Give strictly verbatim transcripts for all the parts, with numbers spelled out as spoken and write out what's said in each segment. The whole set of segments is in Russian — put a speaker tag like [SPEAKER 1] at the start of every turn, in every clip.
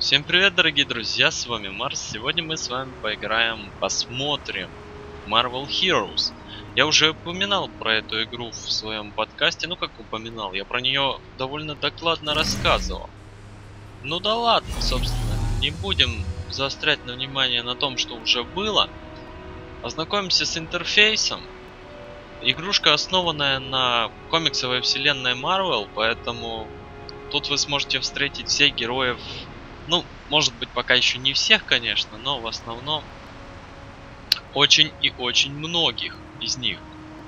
[SPEAKER 1] Всем привет, дорогие друзья, с вами Марс. Сегодня мы с вами поиграем, посмотрим Marvel Heroes. Я уже упоминал про эту игру в своем подкасте. Ну как упоминал, я про нее довольно докладно рассказывал. Ну да ладно, собственно, не будем заострять на внимание на том, что уже было. Ознакомимся с интерфейсом. Игрушка, основанная на комиксовой вселенной Marvel, поэтому тут вы сможете встретить всех героев. Ну, может быть, пока еще не всех, конечно, но в основном очень и очень многих из них.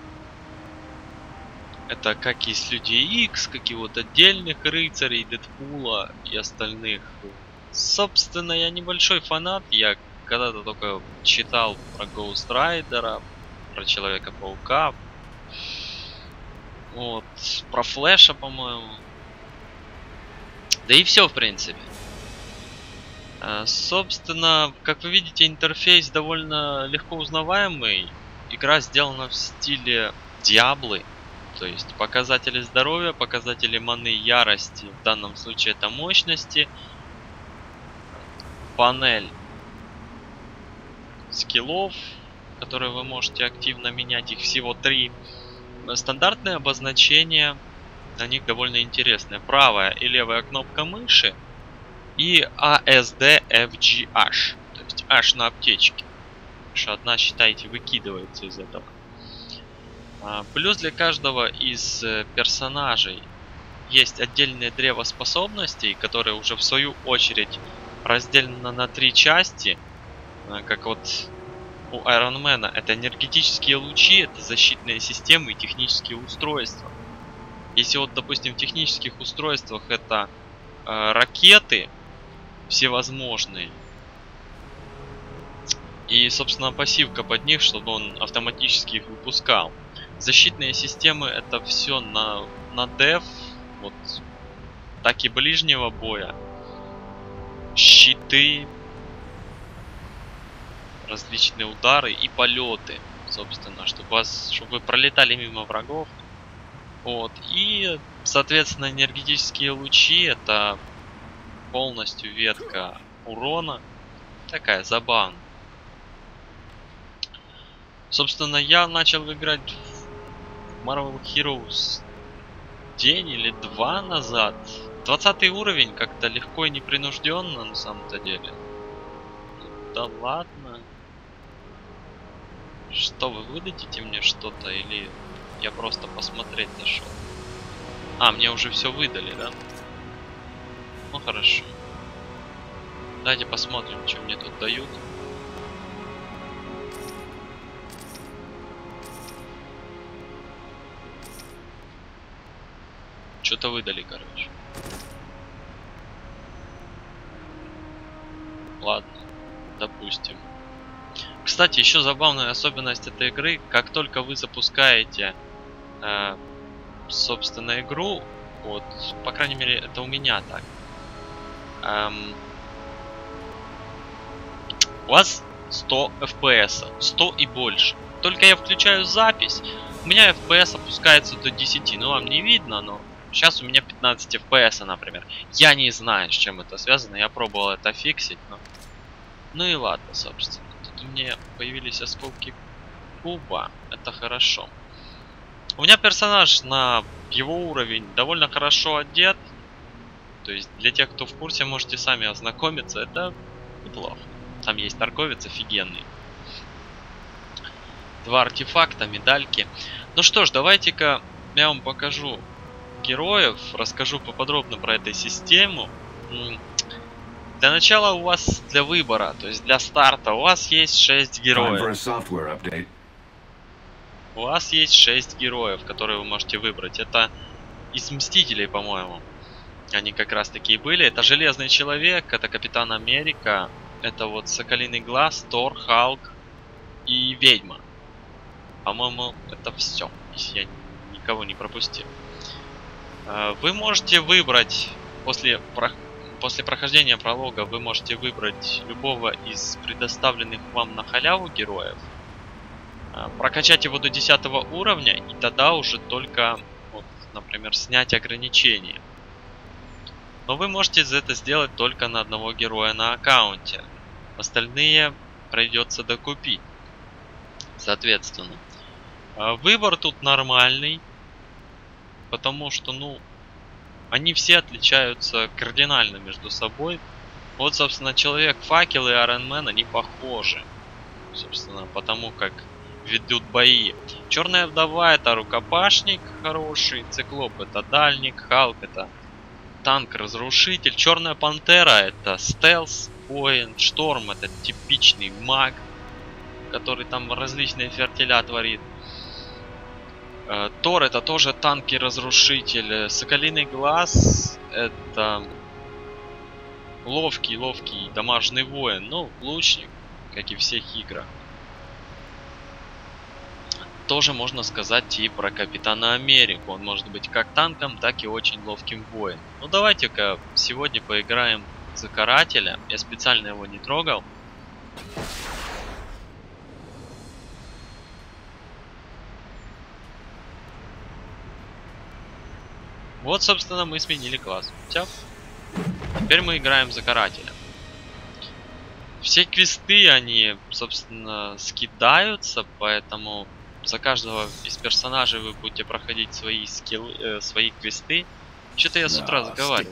[SPEAKER 1] Это как из Людей Икс, как и вот отдельных рыцарей, Дэдпула и остальных. Собственно, я небольшой фанат. Я когда-то только читал про Гоуст Райдера, про Человека-паука. Вот, про Флэша, по-моему. Да и все, в принципе. Собственно, как вы видите, интерфейс довольно легко узнаваемый. Игра сделана в стиле Диаблы. То есть показатели здоровья, показатели маны, ярости. В данном случае это мощности. Панель скиллов, которые вы можете активно менять. Их всего три. Стандартные обозначения на них довольно интересные. Правая и левая кнопка мыши. И а эс ди эф джи эйч, то есть H на аптечке. Что одна, считайте, выкидывается из этого. А, плюс для каждого из персонажей есть отдельное древо способностей, которое уже в свою очередь разделено на три части. А, как вот у Айронмена это энергетические лучи, это защитные системы и технические устройства. Если вот, допустим, в технических устройствах это э, ракеты всевозможные. И, собственно, пассивка под них, чтобы он автоматически их выпускал. Защитные системы это все на, на деф, вот, так и ближнего боя. Щиты, различные удары и полеты, собственно, чтобы вас, чтобы вы пролетали мимо врагов. Вот. И, соответственно, энергетические лучи это полностью ветка урона. Такая забавная. Собственно, я начал играть в Marvel Heroes день или два назад. двадцатый уровень, как-то легко и непринужденно на самом-то деле. Да ладно. Что, вы выдадите мне что-то или я просто посмотреть зашел? А, мне уже все выдали, да? Ну хорошо. Давайте посмотрим, что мне тут дают. Что-то выдали, короче. Ладно, допустим. Кстати, еще забавная особенность этой игры, как только вы запускаете, э, собственно, игру, вот, по крайней мере, это у меня так. Эм, у вас сто эф пи эс, сто и больше. Только я включаю запись, у меня эф пи эс опускается до десяти. Ну, вам не видно, но сейчас у меня пятнадцать эф пи эс, например. Я не знаю, с чем это связано, я пробовал это фиксить, но... Ну и ладно, собственно. Тут у меня появились осколки куба, это хорошо. У меня персонаж на его уровень довольно хорошо одет. То есть для тех, кто в курсе, можете сами ознакомиться, это неплохо. Там есть торговец офигенный. Два артефакта, медальки. Ну что ж, давайте-ка я вам покажу героев, расскажу поподробно про эту систему. Для начала у вас для выбора, то есть для старта, у вас есть шесть героев. У вас есть шесть героев, которые вы можете выбрать. Это из Мстителей, по-моему. Они как раз такие были. Это Железный Человек, это Капитан Америка, это вот Соколиный Глаз, Тор, Халк и Ведьма. По-моему, это все, если я никого не пропустил. Вы можете выбрать, после, после прохождения пролога, вы можете выбрать любого из предоставленных вам на халяву героев. Прокачать его до десятого уровня, и тогда уже только, вот, например, снять ограничения. Но вы можете это сделать только на одного героя на аккаунте. Остальные придется докупить. Соответственно. Выбор тут нормальный. Потому что, ну, они все отличаются кардинально между собой. Вот, собственно, Человек-факел и Iron Man, они похожи. Собственно, потому как ведут бои. Черная вдова — это рукопашник хороший. Циклоп — это дальник. Халк — это танк-разрушитель. Черная пантера — это стелс воин. Шторм — это типичный маг, который там различные фертиля творит. Тор — это тоже танк и разрушитель. Соколиный глаз — это ловкий, ловкий дамажный воин. Ну, лучник, как и в всех играх. Тоже можно сказать и про Капитана Америку. Он может быть как танком, так и очень ловким воином. Ну, давайте-ка сегодня поиграем за Карателя. Я специально его не трогал. Вот, собственно, мы сменили класс. Все. Теперь мы играем за Карателя. Все квесты, они, собственно, скидаются, поэтому за каждого из персонажей вы будете проходить свои скиллы, э, свои квесты. Что-то я с утра заговариваю.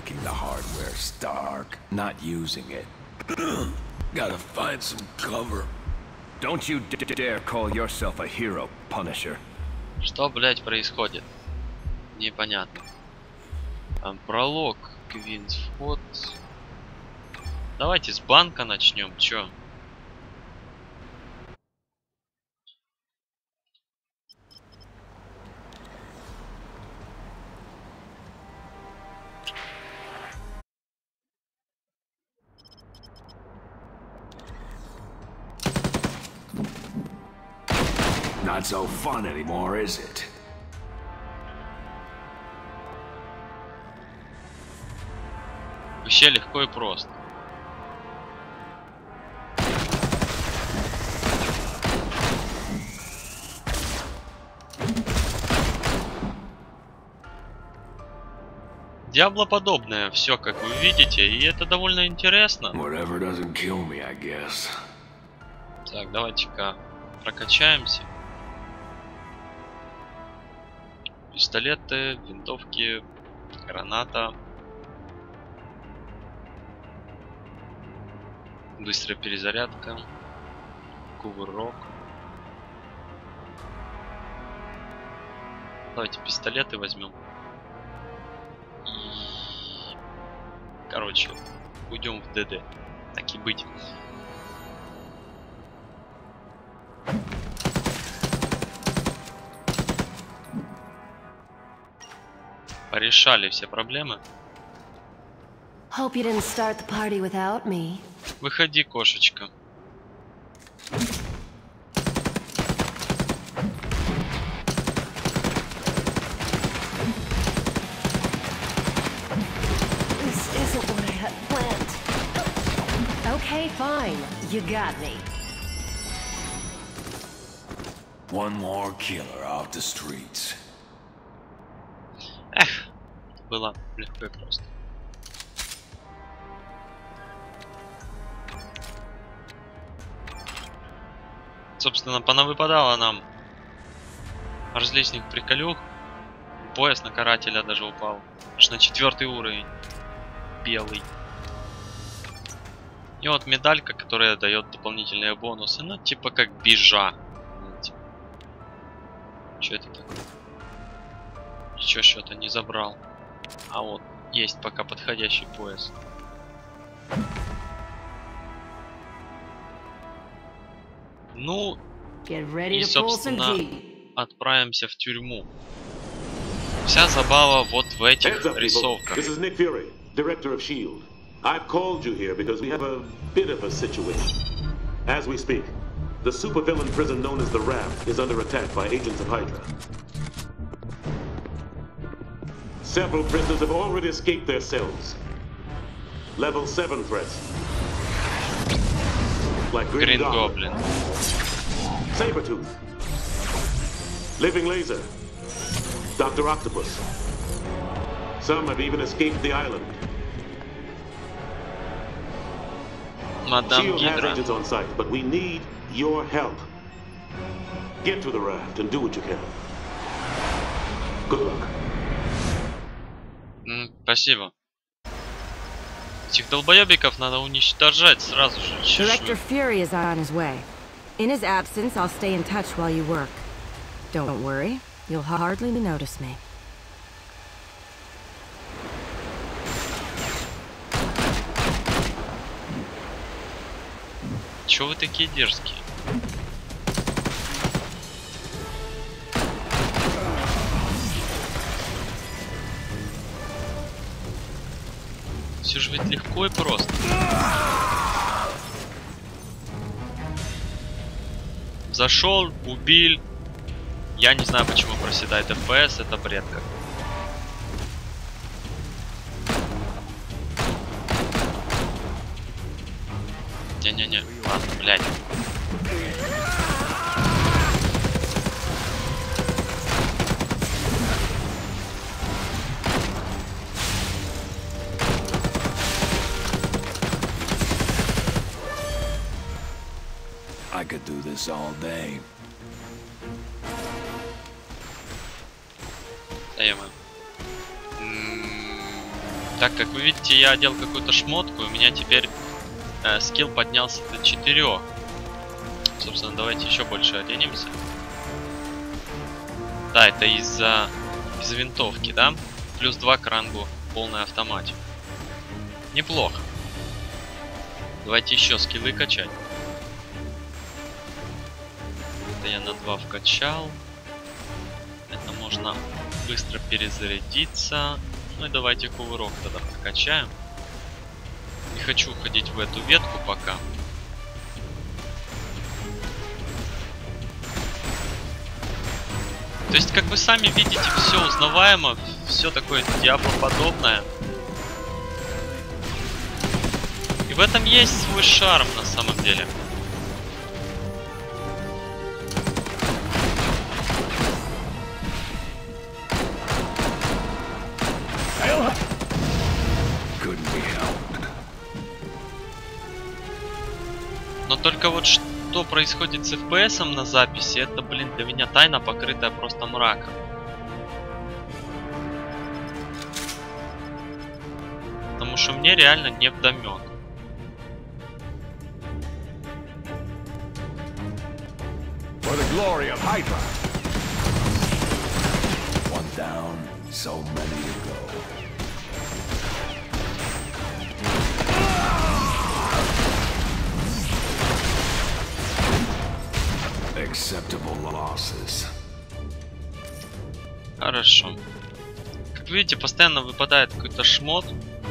[SPEAKER 1] Что, блять, происходит? Непонятно. Там пролог, Квинс, вход. Давайте с банка начнем. Чё?
[SPEAKER 2] Not so fun anymore, is it?
[SPEAKER 1] Вообще легко и просто. Диаблоподобное все, как вы видите, и это довольно интересно.
[SPEAKER 2] Me,
[SPEAKER 1] так, давайте-ка прокачаемся. Пистолеты, винтовки, граната. Быстрая перезарядка. Кувырок. Давайте пистолеты возьмем. И... Короче, уйдем в ДД. Так и быть. Порешали все проблемы.
[SPEAKER 3] Hope you didn't start the party without me.
[SPEAKER 1] Выходи, кошечка.
[SPEAKER 3] This isn't what I had planned. Okay, fine. You got me.
[SPEAKER 2] One more killer off the streets.
[SPEAKER 1] Эх, было легко и просто. Собственно, понавыпадало нам различных приколюх. Пояс на Карателя даже упал. Аж на четвертый уровень. Белый. И вот медалька, которая дает дополнительные бонусы. Ну, типа как бижа. Что это такое? Еще что-то не забрал. А вот, есть пока подходящий пояс. Ну, и, собственно, отправимся в тюрьму. Вся забава вот в этих рисовках.
[SPEAKER 4] This is Nick Fury, director of shield. I've called you here because we have a bit of a situation. As we speak, the supervillain prison known as the Raft is under attack by agents of Hydra. Several prisoners have already escaped their cells. Level seven threats. Like Green, Green Goblin. Goblin. Sabretooth. Living Laser. Doctor Octopus. Some have even escaped the island.
[SPEAKER 1] Мадам
[SPEAKER 4] Shield has
[SPEAKER 1] Гидра.
[SPEAKER 4] agents on site, but we need your help. Get to the raft and do what you can. Good luck.
[SPEAKER 1] М, спасибо. Этих долбоебиков надо уничтожать сразу же.
[SPEAKER 3] Director Fury is on his way. In his absence, I'll stay in touch while you work. Don't worry, you'll hardly notice me.
[SPEAKER 1] Чего вы такие дерзкие? Все же ведь легко и просто. Зашел, убил. Я не знаю, почему проседает эф пи эс, это бред как. Не-не-не, ладно, блядь.
[SPEAKER 2] I could do this all day.
[SPEAKER 1] Даем. Так, как вы видите, я одел какую-то шмотку, и у меня теперь э, скилл поднялся до четырёх. Собственно, давайте еще больше оденемся. Да, это из-за из винтовки, да? Плюс два к рангу полной автоматики. Неплохо. Давайте еще скиллы качать. Это я на два вкачал. Это можно быстро перезарядиться. Ну и давайте кувырок тогда прокачаем. Не хочу уходить в эту ветку пока. То есть, как вы сами видите, все узнаваемо, все такое диаблоподобное. И в этом есть свой шарм на самом деле. Но только вот что происходит с эф пи эс на записи, это, блин, для меня тайна, покрытая просто мраком. Потому что мне реально не вдомёк.
[SPEAKER 2] For the glory of Hydra. One down, so many to go. Acceptable losses.
[SPEAKER 1] Хорошо. Как видите, постоянно выпадает какой-то шмот.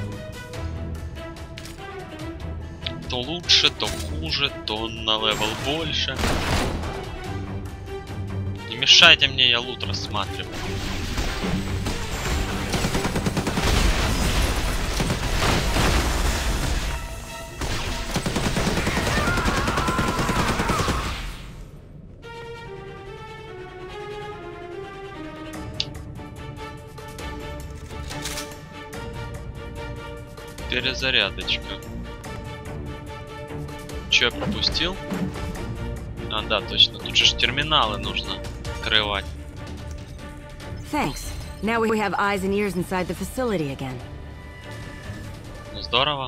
[SPEAKER 1] То лучше, то хуже, то на левел больше. Не мешайте мне, я лут рассматриваю. Перезарядочка. Че я пропустил? А, да, точно. Тут же терминалы нужно открывать.
[SPEAKER 3] Thanks. Now we have eyes and ears inside the facility again.
[SPEAKER 1] Ну здорово.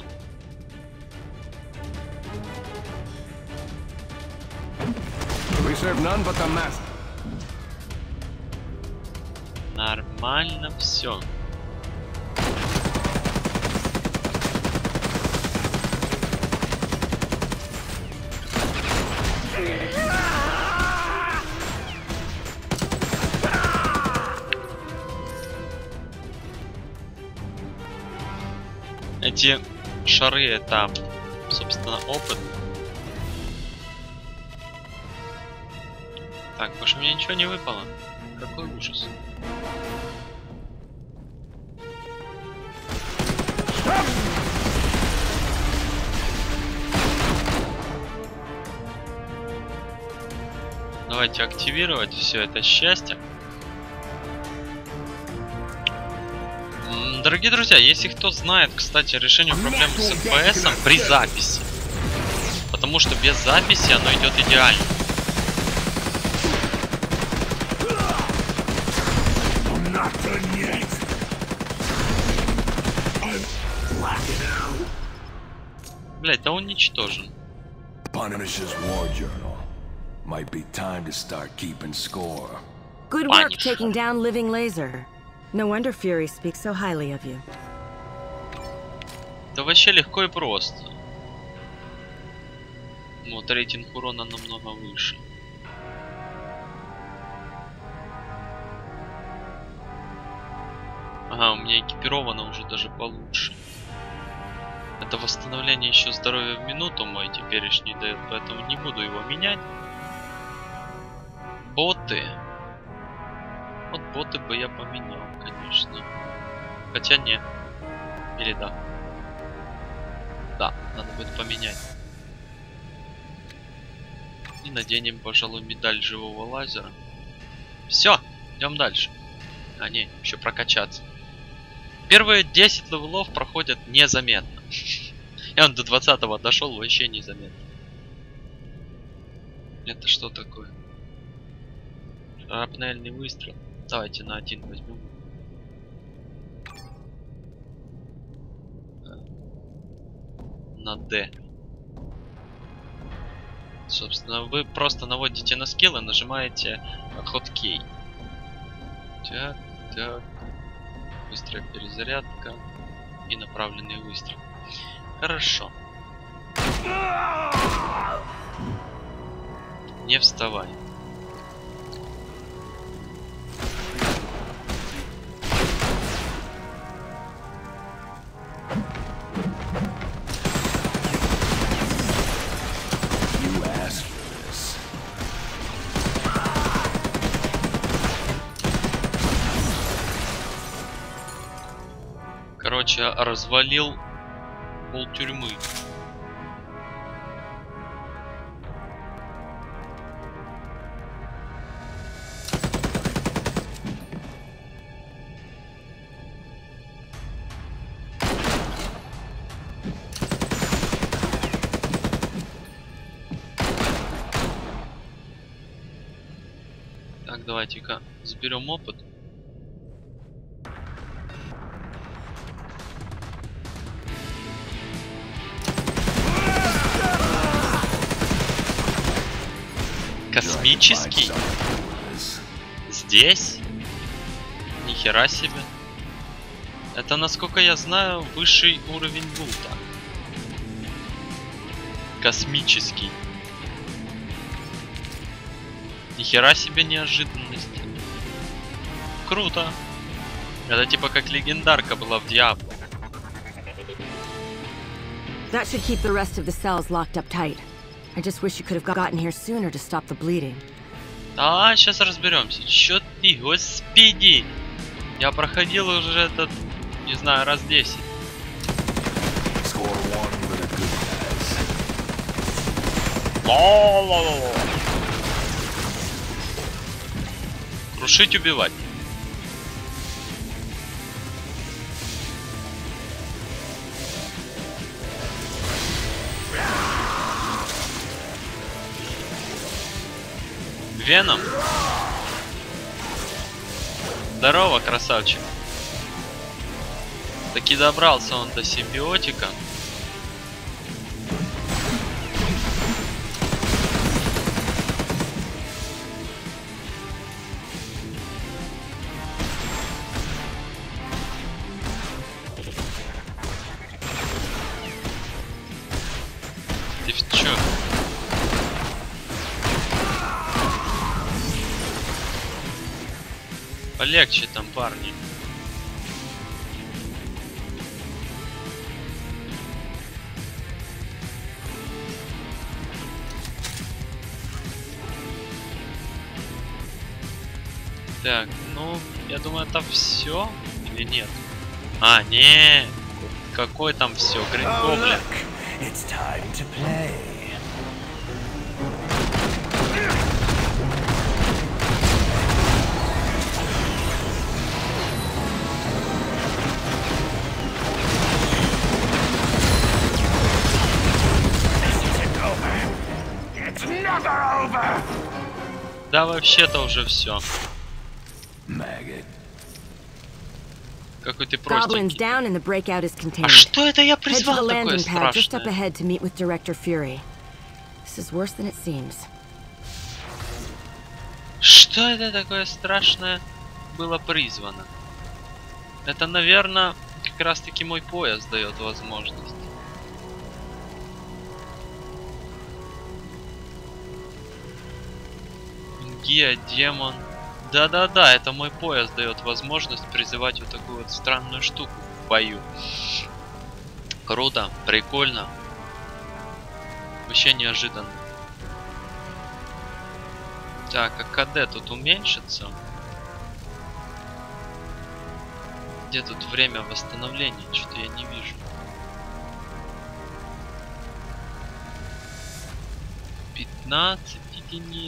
[SPEAKER 2] We serve none but the master.
[SPEAKER 1] Нормально все. Эти шары это, собственно, опыт. Так, больше мне ничего не выпало. Какой ужас. Давайте активировать все это счастье. Дорогие друзья, если кто знает, кстати, решение проблем с эф пи эс при записи. Потому что без записи оно идет идеально. Блять, да уничтожен.
[SPEAKER 2] Punisher's war journal. Might be time to start keeping score.
[SPEAKER 3] Good work taking down Living Laser. No wonder Fury speaks so highly of you.
[SPEAKER 1] Да вообще легко и просто. Вот рейтинг урона намного выше. Ага, у меня экипировано уже даже получше. Это восстановление еще здоровья в минуту мой теперешний дает, поэтому не буду его менять. Боты. Вот боты бы я поменял, конечно. Хотя нет. Или да. Да, надо будет поменять. И наденем, пожалуй, медаль живого лазера. Все, идем дальше. А, не, еще прокачаться. Первые десять левелов проходят незаметно. Я до двадцатого дошел вообще незаметно. Это что такое? Шрапнельный выстрел. Давайте на один возьмем. На D. Собственно, вы просто наводите на скилл и нажимаете хоткей. Так, так. Быстрая перезарядка и направленный выстрел. Хорошо. Не вставай. Короче, развалил пол тюрьмы. Так, давайте-ка заберем опыт. Космический? Здесь? Нихера себе. Это, насколько я знаю, высший уровень лута. Космический. Нихера себе неожиданность. Круто. Это типа как легендарка была в Диабло.
[SPEAKER 3] That should keep the rest of the cells locked up tight. I just wish you could have gotten here sooner to stop the bleeding.
[SPEAKER 1] А, сейчас разберемся. Чё ты, господи! Я проходил уже этот, не знаю, раз десять. Крушить, убивать. Веном. Здорово, красавчик. Таки добрался он до симбиотика. Ты в чё? Полегче там, парни. Так, ну, я думаю, это все или нет? А, не, какой там все, Грин Гоблин. Да вообще-то уже все. Какой ты простенький.
[SPEAKER 3] Down and the breakout is contained.
[SPEAKER 1] А что это я
[SPEAKER 3] Head to the
[SPEAKER 1] призвал такое
[SPEAKER 3] landing pad just up
[SPEAKER 1] страшное?
[SPEAKER 3] ahead to meet with Director Fury. This is worse than it seems.
[SPEAKER 1] Что это такое страшное было призвано? Это, наверное, как раз таки мой пояс дает возможность. Гия, демон. Да-да-да, это мой пояс дает возможность призывать вот такую вот странную штуку в бою. Круто, прикольно. Вообще неожиданно. Так, а КД тут уменьшится? Где тут время восстановления? Что-то я не вижу. пятнадцать единиц.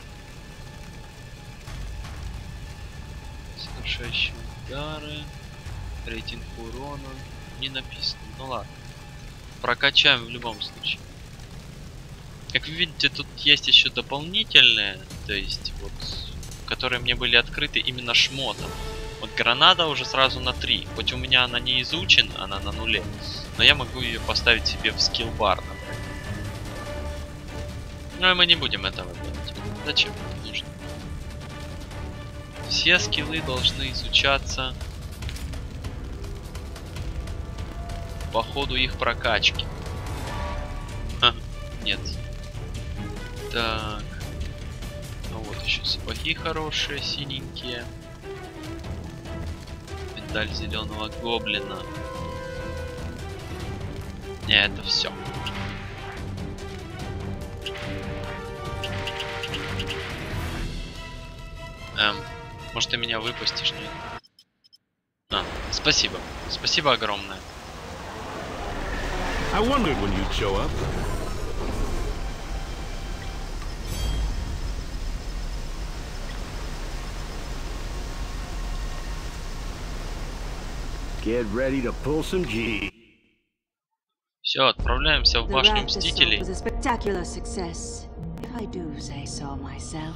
[SPEAKER 1] Совершающие удары. Рейтинг урона. Не написано. Ну ладно. Прокачаем в любом случае. Как вы видите, тут есть еще дополнительные, то есть вот, которые мне были открыты именно шмотом. Вот граната уже сразу на три. Хоть у меня она не изучена, она на нуле, но я могу ее поставить себе в скилл-бар, например. Но мы не будем этого делать. Зачем это нужно? Все скиллы должны изучаться по ходу их прокачки. Ха, нет. Так. Ну вот еще сапоги хорошие, синенькие. Медаль зеленого гоблина. Не, это все. Эм, может, ты меня выпустишь, нет? А, спасибо. Спасибо огромное.
[SPEAKER 5] I wondered when you'd show up. Get ready to pull some G.
[SPEAKER 1] Все, отправляемся в башню Мстителей.
[SPEAKER 6] Was a spectacular success, if I do say so myself.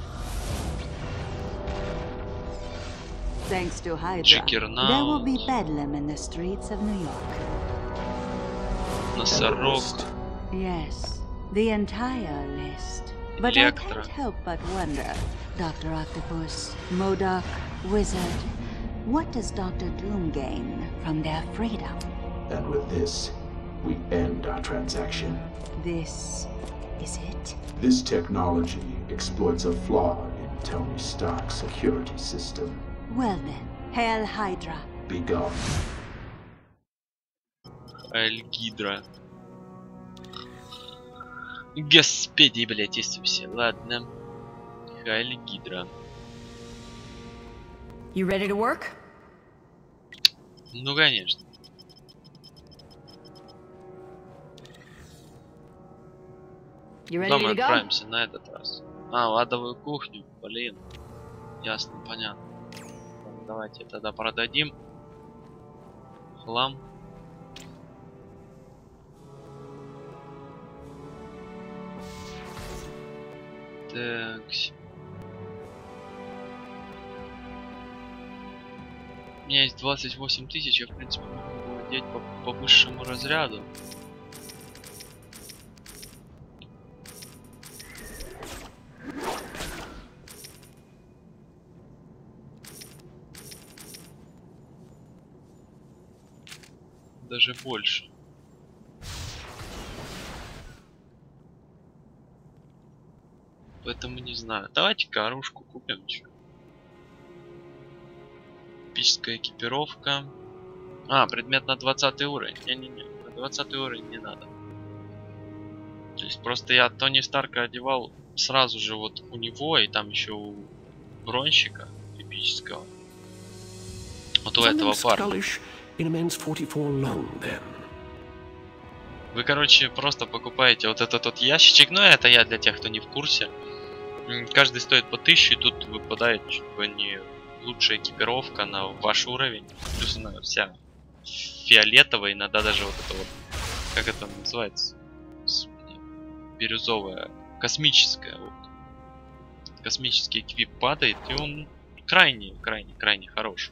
[SPEAKER 6] Thanks to Hydra, there will be bedlam in the streets of New York.
[SPEAKER 1] Носорог.
[SPEAKER 6] Yes, the entire list. But I can't help but wonder, Doctor Octopus, MODOK, Wizard, what does Doctor Doom gain from their freedom?
[SPEAKER 7] And with this, we end our transaction.
[SPEAKER 6] This is it?
[SPEAKER 7] This technology exploits a flaw in Tony Stark's security system.
[SPEAKER 6] Well then, Hail Hydra.
[SPEAKER 7] Be gone.
[SPEAKER 1] Hail Гидра. Господи, блять, Иисусе. Ладно. Hail Гидра.
[SPEAKER 3] You ready to work?
[SPEAKER 1] Ну, конечно. Куда мы отправимся на этот раз? А, в адовую кухню. Блин. Ясно, понятно. Давайте тогда продадим хлам. Так. У меня есть двадцать восемь тысяч, я в принципе могу владеть по, по высшему разряду. Даже больше. Поэтому не знаю. Давайте-ка оружку купим. Эпическая экипировка. А, предмет на двадцатый уровень. Не-не-не, на двадцатый уровень не надо. То есть просто я Тони Старка одевал сразу же вот у него, и там еще у бронщика эпического. Вот у этого парня. Вы, короче, просто покупаете вот этот вот ящичек. Ну, это я для тех, кто не в курсе. Каждый стоит по тысяче, и тут выпадает чуть бы не лучшая экипировка на ваш уровень. Плюс она вся фиолетовая, иногда даже вот это вот, как это называется? Бирюзовая, космическая, вот, космический эквип падает, и он крайне, крайне, крайне хорош.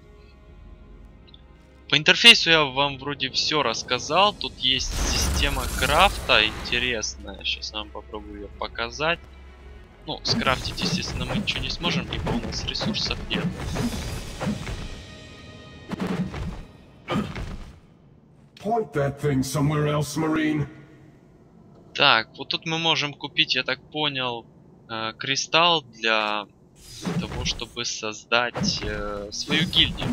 [SPEAKER 1] По интерфейсу я вам вроде все рассказал. Тут есть система крафта интересная. Сейчас я вам попробую ее показать. Ну, скрафтить, естественно, мы ничего не сможем, ибо у нас ресурсов нет.
[SPEAKER 8] Point that thing somewhere else, Marine.
[SPEAKER 1] Так, вот тут мы можем купить, я так понял, э, кристалл для того, чтобы создать э, свою гильдию.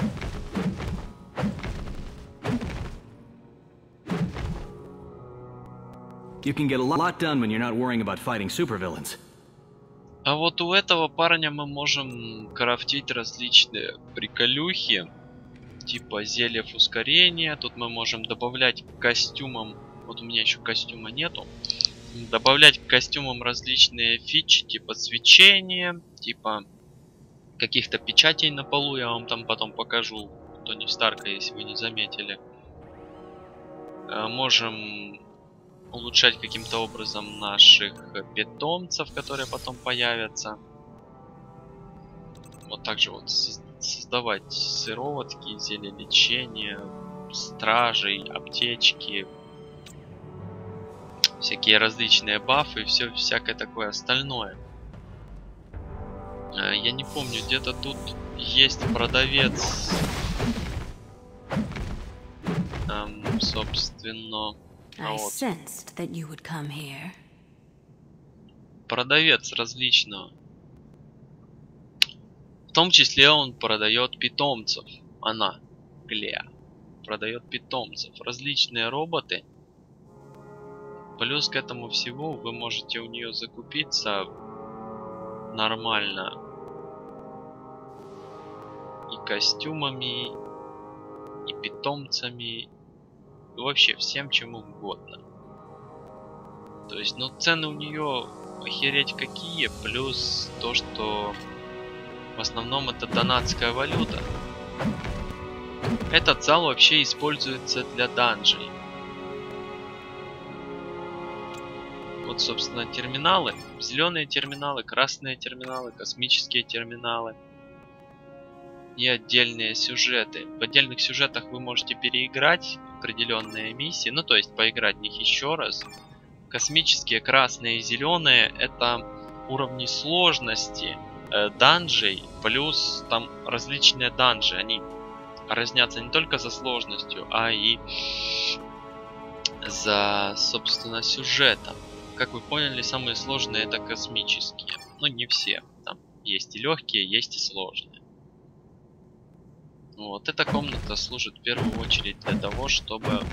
[SPEAKER 9] You can get a lot done when you're not worrying about fighting supervillains.
[SPEAKER 1] А вот у этого парня мы можем крафтить различные приколюхи, типа зельев ускорения. Тут мы можем добавлять к костюмам, вот у меня еще костюма нету, добавлять к костюмам различные фичи, типа свечения, типа каких-то печатей на полу, я вам там потом покажу, Тони Старка, если вы не заметили. Можем улучшать каким-то образом наших питомцев, которые потом появятся. Вот также вот создавать сыроватки, зелья лечения, стражей, аптечки, всякие различные бафы и все всякое такое остальное. Я не помню, где-то тут есть продавец, эм, собственно. А вот. Продавец различного. В том числе он продает питомцев. Она, Глея, продает питомцев. Различные роботы. Плюс к этому всему вы можете у нее закупиться нормально и костюмами, и питомцами. Вообще всем чем угодно. То есть, ну, цены у нее охереть какие, плюс то, что в основном это донатская валюта. Этот зал вообще используется для данжей. Вот, собственно, терминалы. Зеленые терминалы, красные терминалы, космические терминалы. И отдельные сюжеты. В отдельных сюжетах вы можете переиграть определенные миссии, ну то есть поиграть в них еще раз. Космические, красные и зеленые — это уровни сложности э, данжей, плюс там различные данжи. Они разнятся не только за сложностью, а и за, собственно, сюжетом. Как вы поняли, самые сложные — это космические. Но не все. Там есть и легкие, есть и сложные. Вот эта комната служит в первую очередь для того, чтобы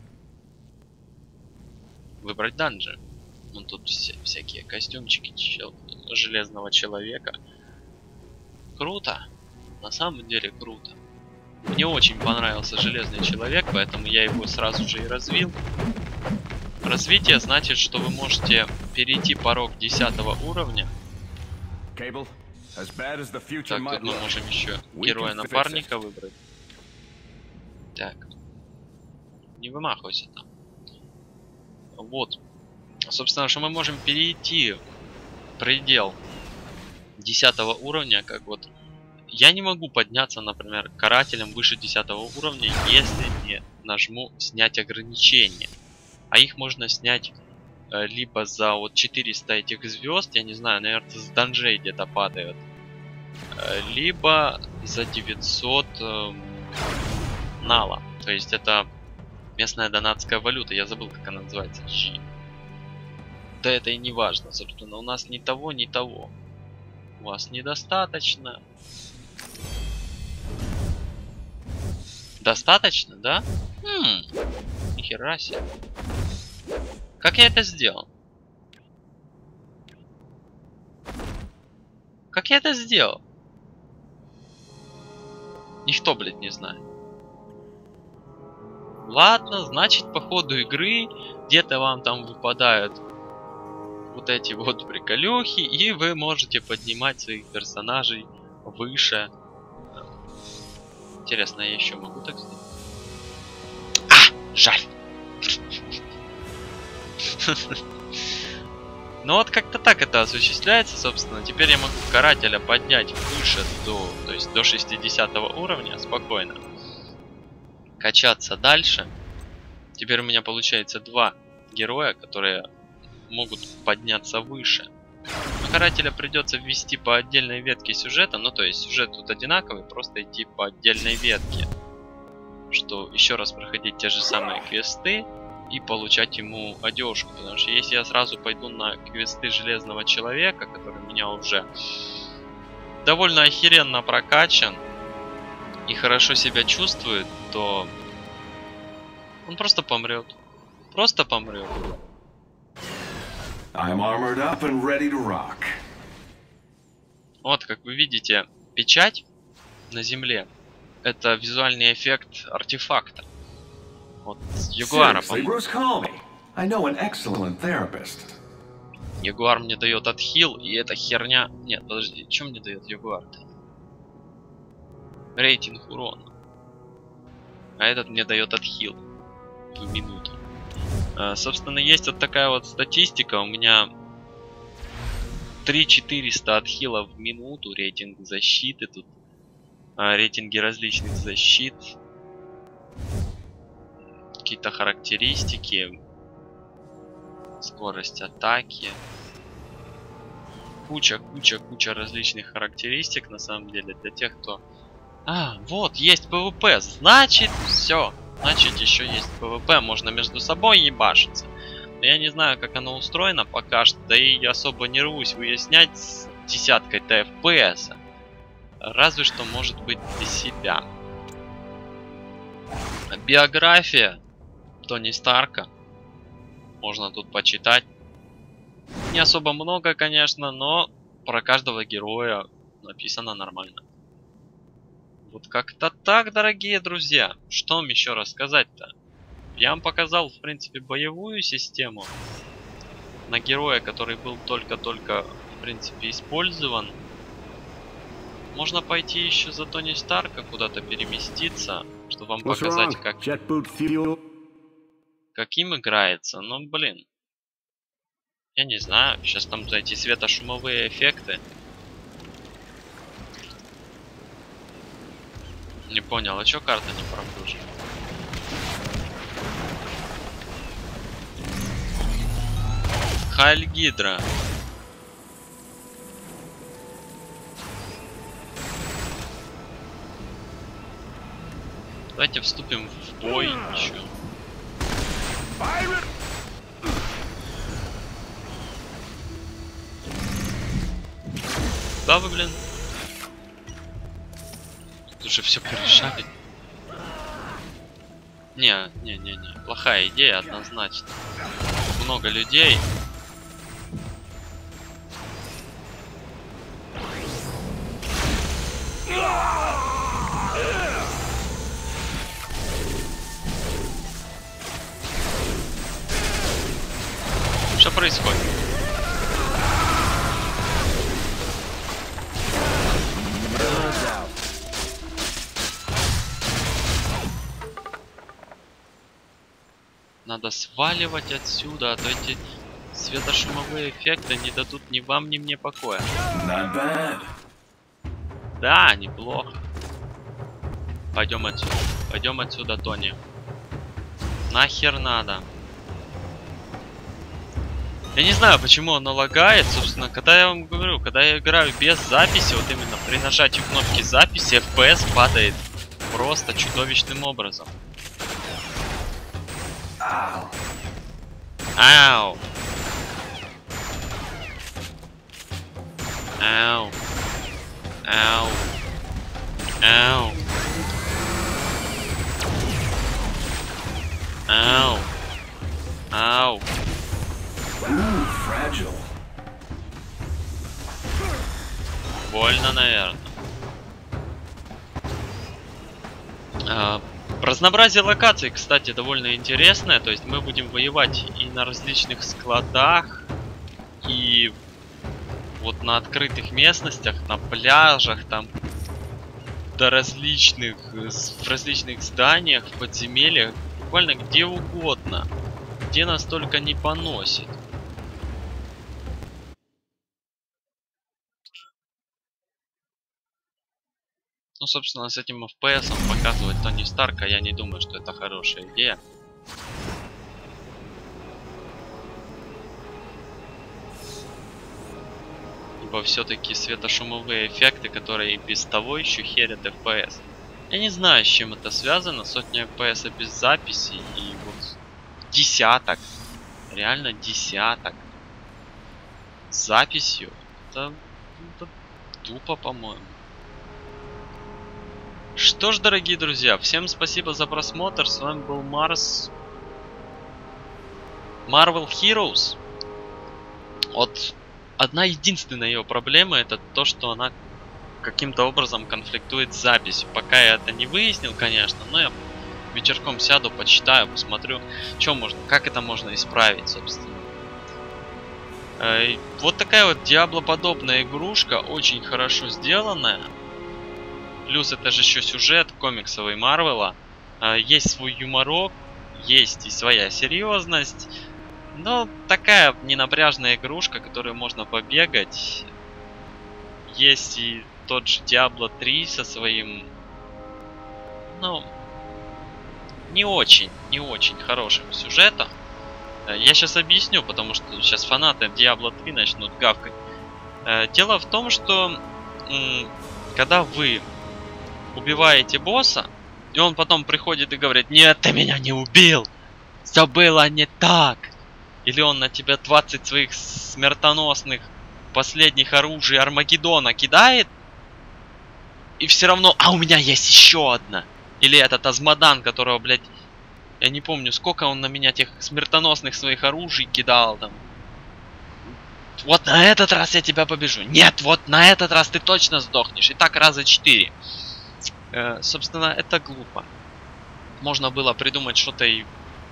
[SPEAKER 1] выбрать данжи. Ну тут все, всякие костюмчики чел железного человека. Круто. На самом деле круто. Мне очень понравился железный человек, поэтому я его сразу же и развил. Развитие значит, что вы можете перейти порог десятого уровня. Так, тут мы можем еще героя-напарника выбрать. Так. Не вымахивайся там. Вот. Собственно, что мы можем перейти предел десятого уровня, как вот. Я не могу подняться, например, карателем выше десятого уровня, если не нажму снять ограничения. А их можно снять э, либо за вот четыреста этих звезд, я не знаю, наверное, с данжей где-то падают, э, либо за девятьсот э, нала. То есть это местная донатская валюта, я забыл, как она называется. G. Да это и не важно, собственно, у нас ни того, ни того. У вас недостаточно. Достаточно, да? Хм, нихера себе. Как я это сделал? Как я это сделал? Никто, блядь, не знает. Ладно, значит, по ходу игры где-то вам там выпадают вот эти вот приколюхи, и вы можете поднимать своих персонажей выше. Интересно, я еще могу так сделать? А, жаль. Ну вот как-то так это осуществляется, собственно. Теперь я могу карателя поднять выше, до, то есть до шестидесятого уровня спокойно. Качаться дальше. Теперь у меня получается два героя, которые могут подняться выше. Но карателя придется ввести по отдельной ветке сюжета. Ну то есть сюжет тут одинаковый, просто идти по отдельной ветке. Что еще раз проходить те же самые квесты и получать ему одежку. Потому что если я сразу пойду на квесты Железного Человека, который у меня уже довольно охеренно прокачан и хорошо себя чувствует, то он просто помрет. Просто помрет.
[SPEAKER 2] I'm armored up and ready to rock.
[SPEAKER 1] Вот, как вы видите, печать на земле — это визуальный эффект артефакта. Вот, Ягуара, по-моему. Ягуар мне дает отхил, и эта херня... Нет, подожди, что мне дает Ягуар-то? Рейтинг урона. А этот мне дает отхил в минуту. А, собственно, есть вот такая вот статистика. У меня три тысячи четыреста отхила в минуту. Рейтинг защиты тут. А, рейтинги различных защит. Какие-то характеристики. Скорость атаки. Куча, куча, куча различных характеристик, на самом деле, для тех, кто... А, вот, есть ПВП. Значит, все. Значит, еще есть ПВП. Можно между собой ебашиться. Но я не знаю, как оно устроено пока что. Да и я особо не рвусь выяснять с десяткой-то эф пи эс. Разве что, может быть, для себя. Биография Тони Старка. Можно тут почитать. Не особо много, конечно, но про каждого героя написано нормально. Вот как-то так, дорогие друзья. Что вам еще рассказать-то? Я вам показал, в принципе, боевую систему на героя, который был только-только, в принципе, использован. Можно пойти еще за Тони Старка куда-то переместиться, чтобы вам показать, как... каким играется. Но, блин. Я не знаю. Сейчас там эти светошумовые эффекты. Не понял, а чё карта не прогружена? Хайль Гидра. Давайте вступим в бой. Чё? Да вы, блин. Тут уже все порешали. Не, не, не, не. Плохая идея, однозначно. Много людей. Что происходит? Надо сваливать отсюда, а то эти светошумовые эффекты не дадут ни вам, ни мне покоя. Да, неплохо. Пойдем отсюда. Пойдем отсюда, Тони. Нахер надо. Я не знаю, почему оно лагает, собственно, когда я вам говорю, когда я играю без записи, вот именно при нажатии кнопки записи, эф пи эс падает просто чудовищным образом. Ау. Ау. Ау. Ау. Ау. Ау. Ау.
[SPEAKER 2] Ooh, fragile.
[SPEAKER 1] Больно, наверное. А, разнообразие локаций, кстати, довольно интересное. То есть мы будем воевать и на различных складах, и вот на открытых местностях, на пляжах, там, до различных, в различных зданиях, в подземельях, буквально где угодно, где нас только не поносит. Ну, собственно, с этим эф пи эсом показывать Тони Старка, я не думаю, что это хорошая идея. Ибо все-таки светошумовые эффекты, которые и без того еще херят эф пи эс. Я не знаю, с чем это связано. Сотня эф пи эс без записи и вот десяток. Реально десяток. С записью. Это, это тупо, по-моему. Что ж, дорогие друзья, всем спасибо за просмотр. С вами был Марс. Marvel Heroes. Вот одна единственная ее проблема — это то, что она каким-то образом конфликтует с записью. Пока я это не выяснил, конечно, но я вечерком сяду, почитаю, посмотрю, что можно, как это можно исправить, собственно. Э, вот такая вот Диабло-подобная игрушка, очень хорошо сделанная. Плюс это же еще сюжет комиксовый Марвела. Э, есть свой юморок, есть и своя серьезность. Но такая ненапряжная игрушка, которую можно побегать. Есть и тот же Диабло три со своим, ну, не очень, не очень хорошим сюжетом. Я сейчас объясню, потому что сейчас фанаты Диабло три начнут гавкать. Дело в том, что когда вы убиваете босса, и он потом приходит и говорит: нет, ты меня не убил, все было не так. Или он на тебя двадцать своих смертоносных последних оружий Армагеддона кидает, и все равно, а у меня есть еще одна. Или этот Азмодан, которого, блядь, я не помню, сколько он на меня тех смертоносных своих оружий кидал там. Вот на этот раз я тебя побежу. Нет, вот на этот раз ты точно сдохнешь. И так раза четыре. Э, собственно, это глупо. Можно было придумать что-то и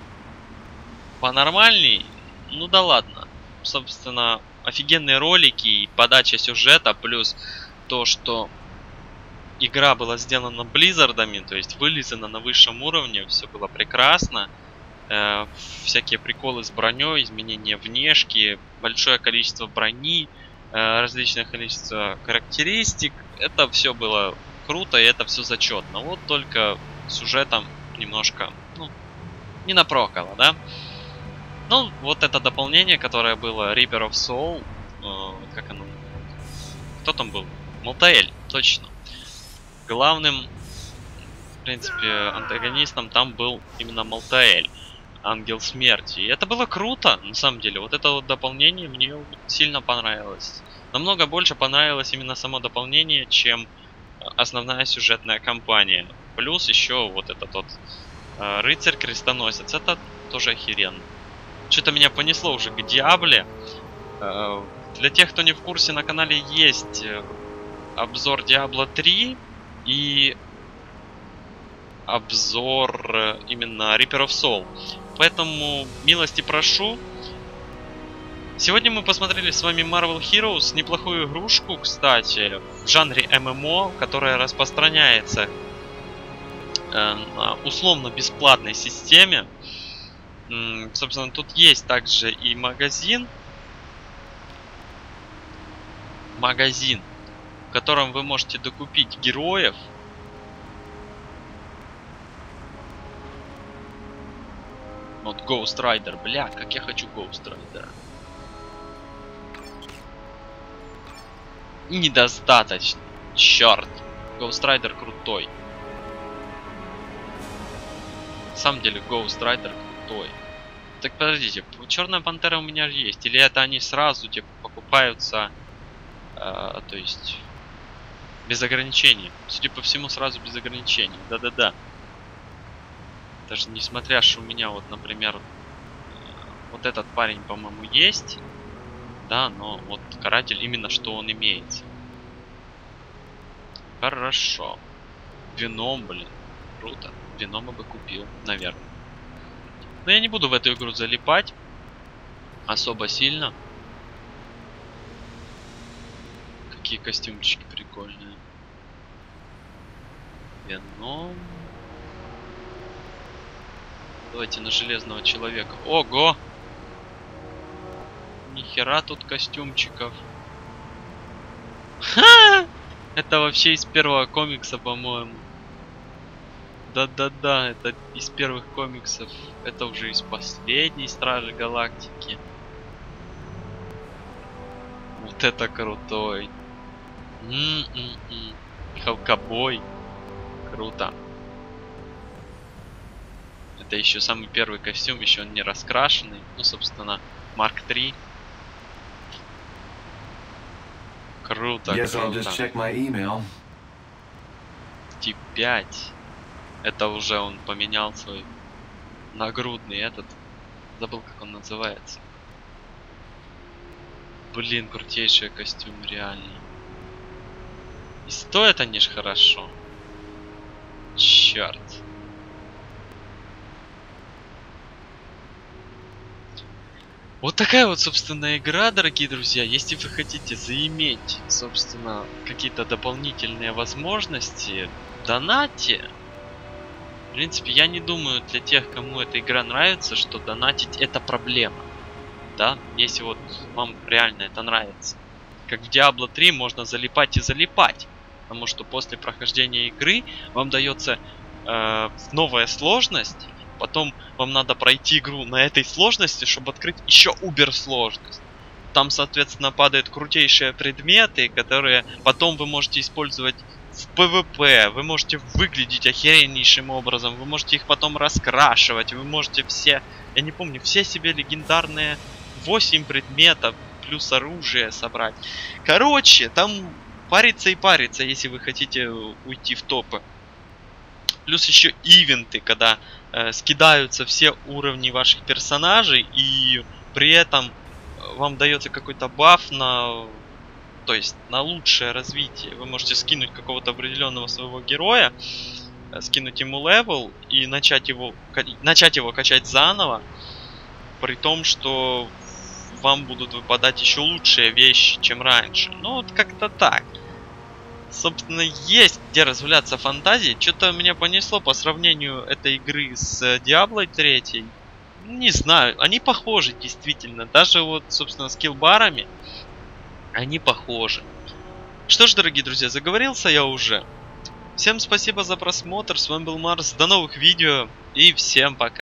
[SPEAKER 1] понормальней. Ну да ладно. Собственно, офигенные ролики и подача сюжета, плюс то, что игра была сделана Близзардами, то есть вылизана на высшем уровне, все было прекрасно. Э, всякие приколы с броней, изменения внешки, большое количество брони, э, различное количество характеристик. Это все было круто, и это все зачетно. Вот только сюжетом немножко, ну, не напрокало, да? Ну, вот это дополнение, которое было Reaper of Soul, э, как оно? Кто там был? Малтаэль, точно. Главным, в принципе, антагонистом там был именно Малтаэль, Ангел Смерти. И это было круто, на самом деле. Вот это вот дополнение мне сильно понравилось. Намного больше понравилось именно само дополнение, чем основная сюжетная кампания. Плюс еще вот этот вот э, Рыцарь-крестоносец. Это тоже охеренно. Что-то меня понесло уже к Диабле. Э, для тех, кто не в курсе, на канале есть обзор Диабло три и обзор именно Reaper of Soul. Поэтому милости прошу. Сегодня мы посмотрели с вами Marvel Heroes, неплохую игрушку, кстати, в жанре эм эм о, которая распространяется э, на условно-бесплатной системе. М, собственно, тут есть также и магазин. Магазин, в котором вы можете докупить героев. Вот Ghost Rider, бля, как я хочу Ghost Rider. Недостаточно. Черт. Ghost Rider крутой. На самом деле Ghost Rider крутой. Так подождите, Черная Пантера у меня же есть. Или это они сразу типа покупаются, э, то есть без ограничений. Судя по всему, сразу без ограничений. Да-да-да. Даже несмотря, что у меня вот, например, вот этот парень, по-моему, есть. Да, но вот каратель именно что он имеется. Хорошо. Веном, блин. Круто. Венома бы купил, наверное. Но я не буду в эту игру залипать особо сильно. Какие костюмчики прикольные. Веном. Давайте на Железного Человека. Ого! Нихера тут костюмчиков. Ха! Это вообще из первого комикса, по-моему. Да-да-да, это из первых комиксов. Это уже из последней Стражи Галактики. Вот это крутой. М-м-м. Хелкобой. Круто. Это еще самый первый костюм, еще он не раскрашенный. Ну, собственно, Марк три. Круто, круто. Тип пять. Это уже он поменял свой нагрудный этот. Забыл, как он называется. Блин, крутейший костюм, реально. И стоят они ж хорошо. Черт. Вот такая вот, собственно, игра, дорогие друзья. Если вы хотите заиметь, собственно, какие-то дополнительные возможности, донатьте. В принципе, я не думаю, для тех, кому эта игра нравится, что донатить это проблема. Да, если вот вам реально это нравится. Как в Диабло три можно залипать и залипать. Потому что после прохождения игры вам дается э, новая сложность. Потом вам надо пройти игру на этой сложности, чтобы открыть еще убер сложность. Там, соответственно, падают крутейшие предметы, которые потом вы можете использовать в ПВП. Вы можете выглядеть охереннейшим образом. Вы можете их потом раскрашивать. Вы можете все, я не помню, все себе легендарные восемь предметов плюс оружие собрать. Короче, там париться и париться, если вы хотите уйти в топы. Плюс еще ивенты, когда э, скидаются все уровни ваших персонажей, и при этом вам дается какой-то баф на, то есть на лучшее развитие. Вы можете скинуть какого-то определенного своего героя, э, скинуть ему левел и начать его, начать его качать заново, при том, что вам будут выпадать еще лучшие вещи, чем раньше. Ну вот как-то так. Собственно, есть где разгуляться фантазией. Что-то меня понесло по сравнению этой игры с Diablo три. Не знаю, они похожи действительно. Даже вот, собственно, с киллбарами они похожи. Что ж, дорогие друзья, заговорился я уже. Всем спасибо за просмотр. С вами был Марс. До новых видео и всем пока.